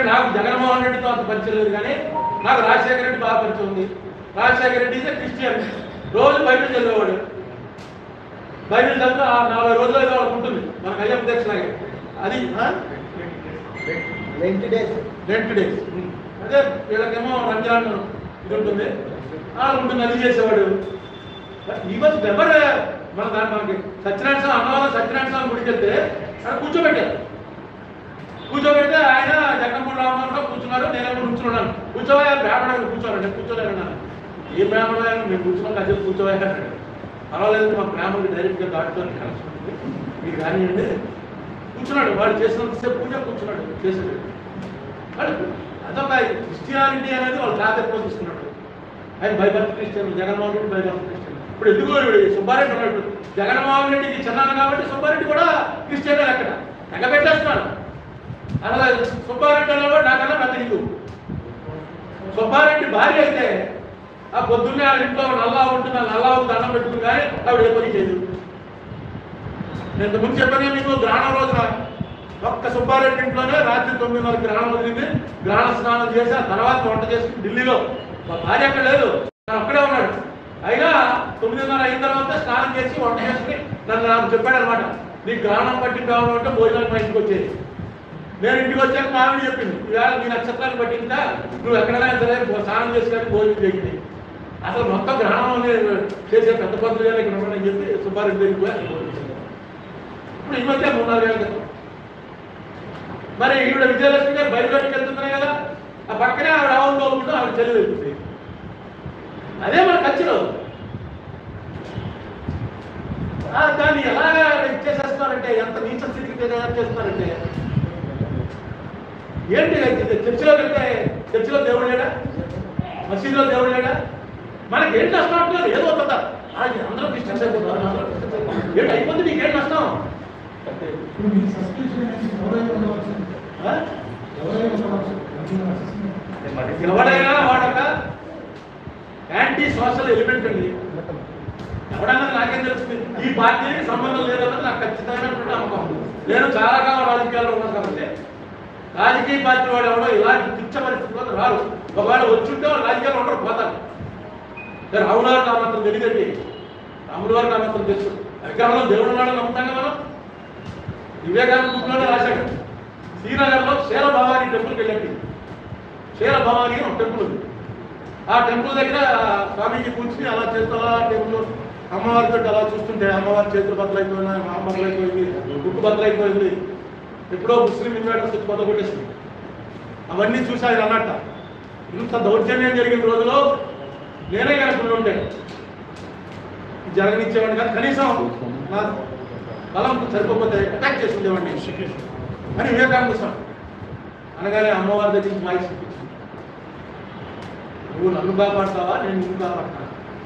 నాకు జగన్మోహన్ రెడ్డితో అంత పరిచయం లేదు, కానీ నాకు రాజశేఖర రెడ్డి బాగా పరిచయం ఉంది. రాజశేఖర రెడ్డి ఈజ్ క్రిస్టియన్, రోజు బైబిల్ చదివేవాడు. బైబిల్ చదివితే 40 రోజులు అయితే వాళ్ళకు ఉంటుంది, మనకు అయ్యప్ప దీక్షలాగే. అది లెంట్ డేస్. అదే వీళ్ళకేమో రంజాన్ ఇది ఉంటుంది, అది చేసేవాడు. ఈ వాజ్ నెవర్ మనకి సత్యనారాయణ స్వామి అన్నవరం సత్యనారాయణ స్వామి గుడికి వెళ్తే అక్కడ కూర్చోబెడితే ఆయన జగన్మోహన్ రామరావు కూర్చున్నారు, నేను కూర్చున్నాను. కూర్చోవా బ్రాహ్మణులు కూర్చోవాలి, నేను కూర్చోలేను. ఏ బ్రాహ్మణులు మేము కూర్చున్నాం అదే కూర్చోవా పర్వాలేదు, మా బ్రాహ్మణుడు డైరెక్ట్గా దాటుకొని కలుసుకుంటుంది మీరు కానివ్వండి. కూర్చున్నాడు, వాడు చేసినంతసేపు పూజ కూర్చున్నాడు చేసాడు. వాడు అదొక క్రిస్టియానిటీ అనేది వాళ్ళు జాగ్రత్త తీసుకున్నాడు. ఆయన by birth Christian, Jaganmohan Reddy by birth Christian. ఇప్పుడు ఎందుకు సుబ్బారెడ్డి ఉన్నాడు, జగన్మోహన్ రెడ్డికి చిన్నాను కాబట్టి సుబ్బారెడ్డి కూడా క్రిస్టియన్ అక్కడ తెగ పెట్టేస్తున్నాడు. అలా సుబ్బారెడ్డి అనేవాడు నాకన్నా పెద్ద హిందూ. సుబ్బారెడ్డి భార్య అయితే ఆ పొద్దున్నే వాళ్ళ ఇంట్లో నల్లా ఉంటుంది, నల్లావుకు దండం పెట్టుకుని కానీ ఆవిడ ఏ పని చేయదు. నేను ఇంతకుముందు చెప్పాను మీకు, గ్రహణం రోజున ఒక్క సుబ్బారెడ్డి ఇంట్లోనే రాత్రి 9:30 గ్రహణం వదిలింది. గ్రహణ స్నానం చేసి ఆ తర్వాత వంట చేసుకుని ఢిల్లీలో మా భార్య అక్కడ లేదు, తను అక్కడే ఉన్నాడు. అయినా 9:30 అయిన తర్వాత స్నానం చేసి వంట చేసుకుని నాకు చెప్పాడు అనమాట, నీకు గ్రహణం పట్టింది కావడం అంటే భోజనాలు మా ఇంటికి వచ్చేది. నేను ఇంటికి వచ్చాక మా ఆవిడ చెప్పింది, ఇవాళ నీ నక్షత్రాన్ని పట్టిందా, నువ్వు ఎక్కడైనా సరే స్నానం చేసి కానీ భోజనం చేయింది. అసలు మొత్తం గ్రహణం చేసే పెద్ద పద్ధతులు ఇక్కడ ఉన్నాయని చెప్పి సుబ్బారెడ్డి దగ్గరికి పోయి ఇప్పుడు ఈ మధ్య 3-4 ఏళ్ళ క్రితం. మరి ఈవిడ విజయలక్ష్మి గారు బయలుదేరికి వెళ్తున్నాయి కదా, ఆ పక్కనే ఆవిడ ఆవులు తోలుకుంటూ ఆవిడ చెల్లి వెళ్తుంది. అదే మన కల్చర్. దాన్ని ఎలాగా ఇచ్చేసేస్తున్నారంటే, ఎంత నీచ స్థితికి తయారు చేస్తున్నారంటే, ఏంటి చర్చిలో వెళ్తే చర్చిలో దేవుడు లేడా, మసీదులో దేవుడు లేడా, మనకి ఏంటి నష్టం అంటున్నారు, ఏదో అవుతుందా అందరూ క్రిస్టియన్స్ అయిపోతున్నారు, ఏంటి అయిపోతుంది, నీకేం నష్టం? ఎవడైనా వాడక యాంటీ సోషల్ ఎలిమెంట్ అండి. ఎవడన్నా నాకేం తెలుస్తుంది, ఈ పార్టీకి సంబంధం లేదన్నది నాకు ఖచ్చితమైనటువంటి నమ్మకం. నేను చాలా కాలం రాజకీయాల్లో ఉన్నాను కాబట్టి రాజకీయ పార్టీ వాడు ఎవడో ఇలాంటి తుచ్చ పరిస్థితుల్లో రారు. ఒకవేళ వచ్చుంటే వాళ్ళు రాజకీయాలు ఉండరు, పోతారు. రాముల వారికి ఆ మాత్రం తెలియదండి, రాముల వారికి ఆ మాత్రం తెలుసు. విగ్రహంలో దేవుడు ఉన్నాడని నమ్ముతాం కదా మనం. వివేకానంద బుక్లోనే రాశాడు, శ్రీనగర్లో శేర భవానీ టెంపుల్కి వెళ్ళండి. శేర భవానీ ఒక టెంపుల్ ఉంది. ఆ టెంపుల్ దగ్గర స్వామీజీ కూర్చుని అలా చేస్తూ టెంపుల్ అమ్మవారితో అలా చూస్తుంటే అమ్మవారి చేతులు బద్దలైపోయినాయి, మా అమ్మ బద్దలైపోయింది, గుట్టు బద్దలైపోయింది. ఎప్పుడో ముస్లిం ఇన్వైటర్స్ వచ్చి బద్దకొట్టేసింది. అవన్నీ చూసి ఆయన అన్నట్ట, ఇంత దౌర్జన్యం జరిగిన రోజులో నేనే కనుక ఉంటే జరగనిచ్చేవాడిని కాదు, కనీసం నా బలం సరిపోతే అటాక్ చేసుకునేవాడిని అని వివేకానంద స్వామి అనగానే అమ్మవారి దగ్గర నుంచి వాయిస్ ఇప్పించింది, నువ్వు నన్ను కాపాడుతావా, నేను నిన్ను కాపాడుతాను,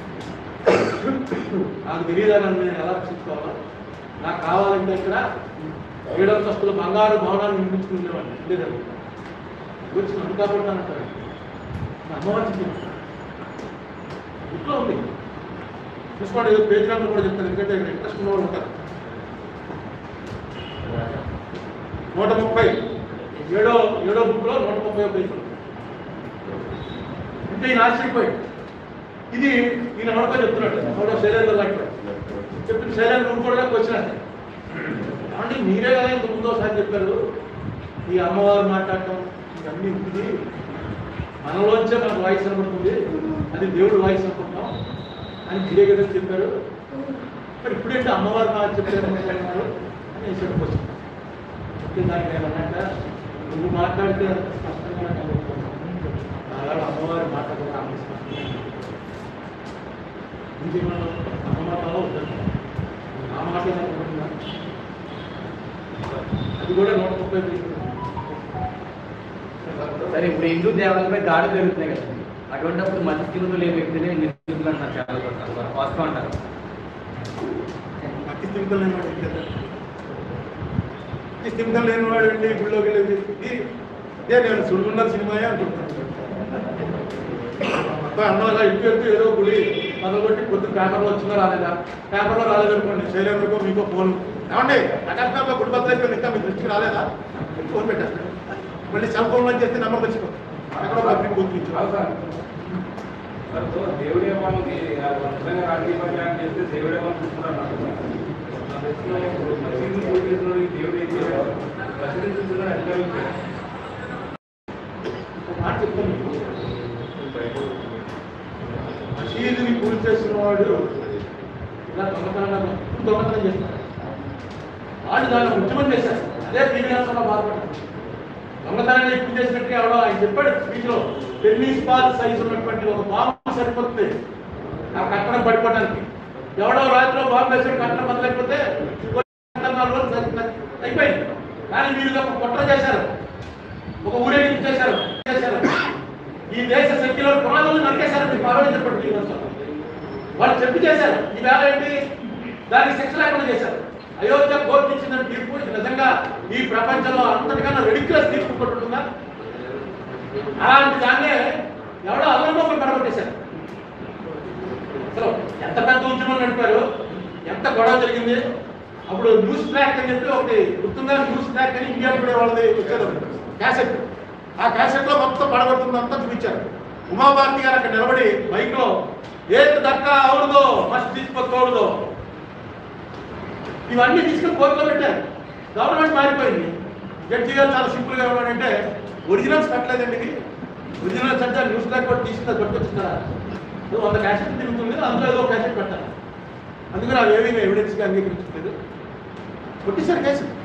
నాకు తెలియదా నన్ను నేను ఎలా రక్షించుకోవాలా, నాకు కావాలంటే ఇక్కడ 7 అంతస్తుల బంగారు భవనాన్ని నిర్మించుకునేవాడిని ఉండేదాన్ని, వచ్చి నన్ను కాపాడుతానంటారు. అమ్మవారి చెప్పింది ఇంట్లో ఉంది, చూసుకోండి. ఏదో పేజ్ నెంబర్ కూడా చెప్తాను, ఎందుకంటే ఇక్కడ ఇంట్రెస్ట్ ఉన్నవాళ్ళు ఉంటారు. 130 ఏడో బుక్లో 130 పేజీలు. అంటే ఈయన ఆశ్చర్యపోయాడు. ఇది ఈయన ఎవరికో చెప్తున్నాడు, ఎవరో శైలేంద్ర లాంటి చెప్పిన శైలేంద్ర కూడా వచ్చినట్టే. అంటే మీరే కదా ఇంత ముందు ఒకసారి చెప్పారు, ఈ అమ్మవారు మాట్లాడటం ఇవన్నీ ఉంటుంది, మనలోంచే మనకు వాయిస్ అనుకుంటుంది, అది దేవుడు వాయిస్ అనుకుంటాం అని మీరే కదా చెప్పారు. మరి ఇప్పుడేంటి అమ్మవారు నాకు చెప్పారు అని వేసాడు క్వశ్చన్. చెప్తే దానికి ఏమన్నాక, నువ్వు మాట్లాడితే అంత స్పష్టంగా అలాగే అమ్మవారి మాట్లాడితే అంత స్పష్టంగా ఇది మనం అమ్మ మాటలో ఉంటుంది, ఆ మాట అనుకుంటున్నా అది కూడా 130 పేజీలు. సరే, ఇప్పుడు హిందూ దేవాలయంపై దాడులు జరుగుతున్నాయి కదా, అటువంటిప్పుడు మధ్యస్థితులు లేని వ్యక్తిని నిర్మితులు అంటారు, చాలా వాస్తవం అంటారు. మధ్యస్థితులు లేనివాడు కదా, మధ్యస్థితులు లేనివాడు అండి గుళ్ళోకి వెళ్ళేది. ఇదే నేను సుడుగుండ సినిమాయే అనుకుంటున్నాను. మొత్తం అన్నలా ఇంటి ఏదో గుడి మొదలుపెట్టి పొద్దున్న పేపర్లో వచ్చిందో రాలేదా, పేపర్లో రాలేదనుకోండి, శైలేంద్రకో మీకో ఫోన్, ఏమండి అకస్మాత్తుగా గుడి బద్దలు అయిపోయింది, ఇంకా మీ దృష్టికి రాలేదా, ఫోన్ పెట్టేస్తాడు. మళ్ళీ సెల్ ఫోన్లో చేస్తే నెంబర్ తెచ్చిపోతుంది ఎక్కడో పబ్లిక్ గుర్తించారు. దేవుడే మనకి రాజకీయ చేస్తే దేవుడే మనం చూసుకుంటున్నాడు. దేవుడు ఏం చేయాలి ప్రశ్నించుతున్నారు అధికారులు. మాట చెప్తాను మీకు, మసీదుని పూజ చేసిన వాడు ఇలా దొంగతనం చేస్తారు. వాళ్ళు దాన్ని ఉద్యమం చేశారు. అదే పీవీఆర్సంలో బాధపడ్డారు. దొంగతనాన్ని ఎక్కువ చేసినట్టుగా ఎవడో ఆయన చెప్పాడు స్పీచ్లో, టెన్నిస్ బాల్ సైజు ఉన్నటువంటి ఒక బాంబు సరిపోతుంది ఆ కట్టడం పడిపోవడానికి. ఎవడో రాత్రిలో బాంబు వేసాడు, కట్టడం మొదలైపోతే 4 రోజులు అయిపోయింది. కానీ మీరు ఒక కుట్ర చేశారు, ఒక ఊరేగింపు చేశారు. ఈ దేశ సెక్యులర్ పునాదులు నరికేశారు. మీకు ఆలోచించబడి వాళ్ళు చెప్పి చేశారు. ఈ వేళ ఏంటి, దానికి శిక్ష లేకుండా చేశారు. అయోధ్య కోర్టు ఇచ్చిన తీర్పు నిజంగా ఈ ప్రపంచంలో అంతటికన్నా రెడిక్యులస్ తీర్పు కొట్టుందా? అలాంటి దాన్నే ఎవడో అల్లంలో పడగొట్టేశారు. అసలు ఎంత పెద్ద ఉద్యమం నడిపారు, ఎంత గొడవ జరిగింది. అప్పుడు న్యూస్ ట్రాక్ అని చెప్పి ఒకటి గుర్తుందా, న్యూస్ ట్రాక్ అని ఇండియా టుడే వాళ్ళది వచ్చారు క్యాసెట్. ఆ క్యాసెట్లో మొత్తం పడగొడుతుందంతా చూపించారు. ఉమాభారతి గారు అక్కడ నిలబడి బైక్లో ఏక దక్కా అవుడుదో మస్ట్ తీసుకోకూడదు ఇవన్నీ తీసుకుని కోర్టులో పెట్టారు. గవర్నమెంట్ మారిపోయింది. జడ్జి గారు చాలా సింపుల్గా ఏమన్నాడంటే, ఒరిజినల్స్ పెట్టలేదండి, ఒరిజినల్స్ అంటే న్యూస్ ట్రాక్ కూడా తీసుకుంటే పట్టుకొచ్చిస్తారా, 100 క్యాసెట్ తిరుగుతుంది, అందులో ఏదో క్యాసెట్ పెట్టాలి, అందుకని అవి ఏమీ ఎవిడెన్స్గా అంగీకరించలేదు, కొట్టేశారు కేసు.